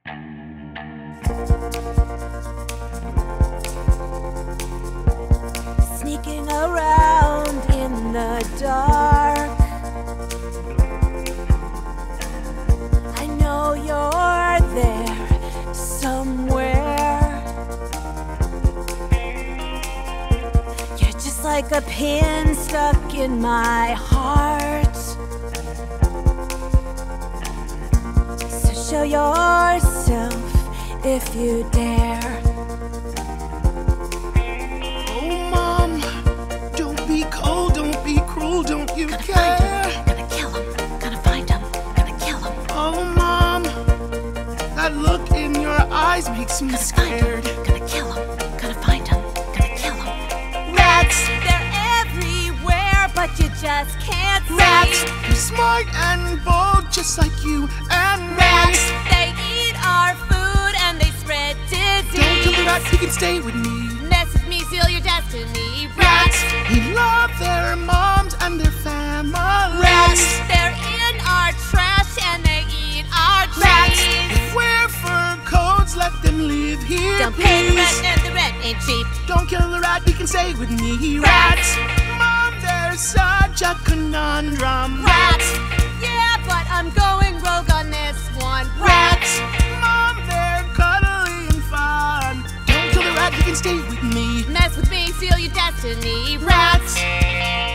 Sneaking around in the dark, I know you're there somewhere. You're just like a pin stuck in my heart. So show yourself if you dare. Cold, don't be cruel, don't you Gonna care? find him, gonna kill him, gonna find him, gonna kill him. Oh, Mom, that look in your eyes makes me scared. Gonna kill him, gonna find him, gonna kill him. Rats! They're everywhere, but you just can't see. Rats! They're smart and bold, just like you and Rats! me. They eat our food and they spread disease. Don't kill the rat, he can stay with me. Mess with me, seal your destiny. Rats! We love their moms and their families. Rats! They're in our trash and they eat our Rats! trees. If wear fur coats, let them live here, Don't pay the please. rent and the rent ain't cheap. Don't kill the rat, he can stay with me. Rats! Mom, there's such a conundrum. Rats! Yeah, but I'm going rogue on this one. Rats! Mom, they're cuddly and fun. Don't kill the rat, he can stay with me. Mess with me, seal your destiny. Rats!